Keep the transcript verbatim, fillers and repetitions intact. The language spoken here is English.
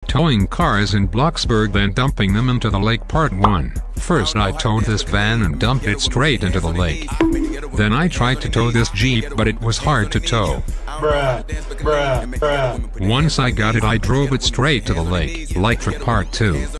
Towing cars in Bloxburg then dumping them into the lake. Part one. First I towed this van and dumped it straight into the lake. Then I tried to tow this Jeep, but it was hard to tow. Bruh, bruh, bruh. Once I got it, I drove it straight to the lake. Like for part two.